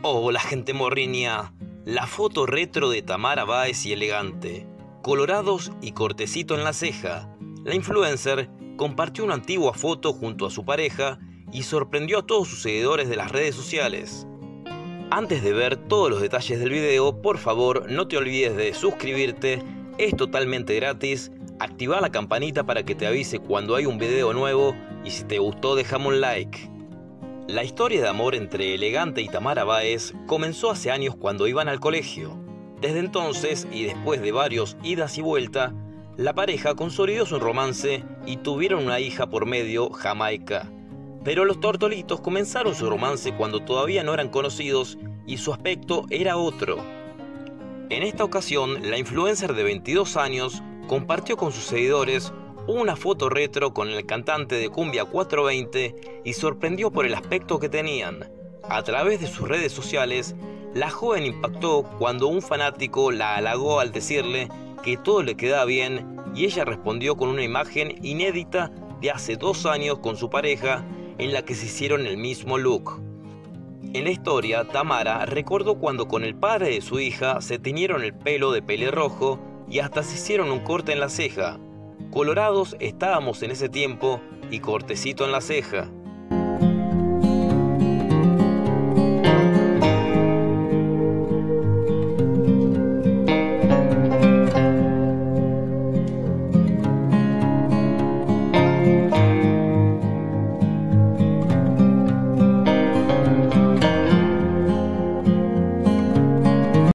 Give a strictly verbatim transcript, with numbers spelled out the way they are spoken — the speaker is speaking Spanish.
Hola gente morriña, la foto retro de Tamara Báez y Elegante, colorados y cortecito en la ceja. La influencer compartió una antigua foto junto a su pareja y sorprendió a todos sus seguidores de las redes sociales. Antes de ver todos los detalles del video, por favor no te olvides de suscribirte, es totalmente gratis, activa la campanita para que te avise cuando hay un video nuevo y si te gustó déjame un like. La historia de amor entre Elegante y Tamara Báez comenzó hace años cuando iban al colegio. Desde entonces, y después de varios idas y vueltas, la pareja consolidó su romance y tuvieron una hija por medio, Jamaica. Pero los tortolitos comenzaron su romance cuando todavía no eran conocidos y su aspecto era otro. En esta ocasión, la influencer de veintidós años compartió con sus seguidores una foto retro con el cantante de Cumbia cuatrocientos veinte y sorprendió por el aspecto que tenían. A través de sus redes sociales, la joven impactó cuando un fanático la halagó al decirle que todo le quedaba bien y ella respondió con una imagen inédita de hace dos años con su pareja en la que se hicieron el mismo look. En la historia, Tamara recordó cuando con el padre de su hija se teñieron el pelo de pelirrojo y hasta se hicieron un corte en la ceja. Colorados estábamos en ese tiempo y cortecito en la ceja.